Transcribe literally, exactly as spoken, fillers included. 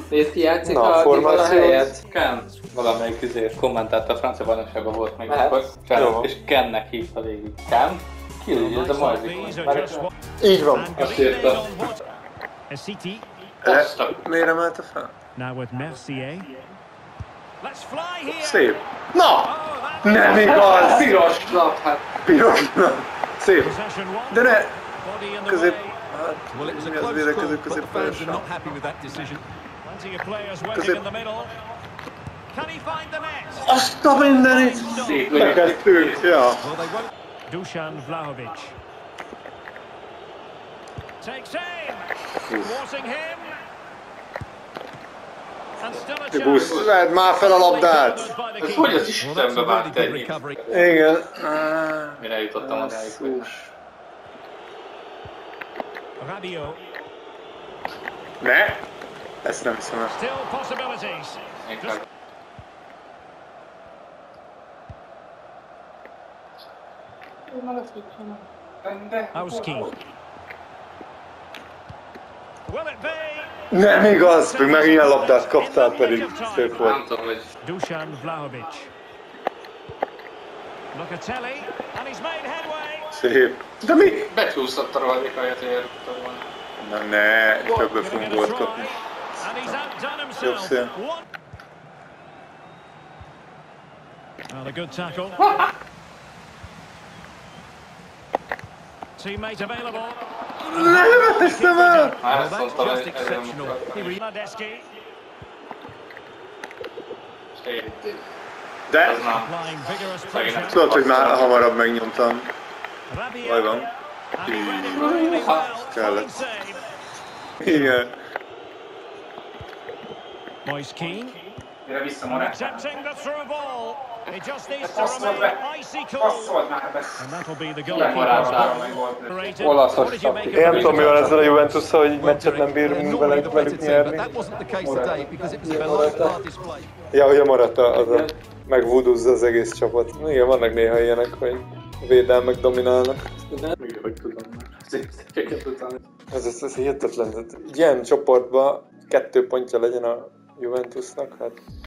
Nézd, ki játszik a Dybala helyet? Ken. Valamelyik üzé kommentált a francia bajnokságban volt még Mehet. akkor. És Kennek hívta végig. Ken? Ki ugye ez a Marzik? Így van. Azt írta. Miért emelte fel? Now with Mercier. Let's fly here. Szép. Na! Nem igaz! Piros lap, hát. Piros lap. Szép. De ne! Közép... Hát, mi az védekező középpályással? Közép... Azt a mindenit! Lekettünk, ja. Dusan Vlahovic. Takes aim. Forcing him. Busz, vedd már fel a labdát! Ez hogy az Istenbe várt egy? Igen. Mire jutottam odáig, hogy... Rabiot. Ne! Ezt nem hiszem el. Still possibilities. Inkább. Hauski. Will it be? Nem igaz! Még meg ilyen labdát kaptál, pedig szép volt. Nem tudom, hogy... Dusan Vlahovic. Locatelli, and he's made headway. Szép. De mi? Becsúszott a rohadék helyet, hogy értem volna. Na ne, többet fogunk gólt kapni. And he's outdone Jobb himself. szél. Well, a good tackle. Teammate available. Nem, hiszem el! Már ezt mondtam, hogy ez nem mutattam. Ladeski. De? Ez nem. Applying vigorous pressure. Tudod, hogy már hamarabb megnyomtam. Rabiot. Baj van. And he read it really well. Kellett. Fine save. Igen. Moise Keane. Mire visszamarad? Accepting the through ball. He just needs to remain icy cool. And that'll be the goalkeeper's goal. Olaszos Én nem tudom, mi van ezzel a Juventusszal, hogy meccset nem bírunk velük, velük nyerni. Ja, hogy a maradt az a megvuduzza az egész csapat. Igen, vannak néha ilyenek, hogy védelmek dominálnak. Igen, hogy tudom már. Ez, ez, ez hihetetlen. Ilyen csoportban kettő pontja legyen a Juventusnak, hát